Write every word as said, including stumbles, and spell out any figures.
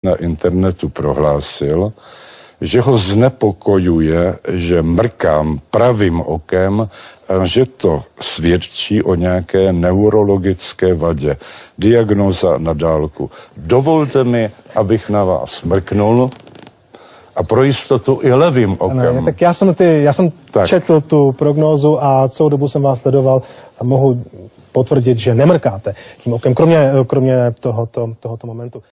na internetu prohlásil, že ho znepokojuje, že mrkám pravým okem a že to svědčí o nějaké neurologické vadě. Diagnóza na dálku. Dovolte mi, abych na vás mrknul a pro jistotu i levým okem. Ano, tak já jsem, ty, já jsem četl tu prognózu a celou dobu jsem vás sledoval a mohu potvrdit, že nemrkáte tím okem, kromě, kromě tohoto, tohoto momentu.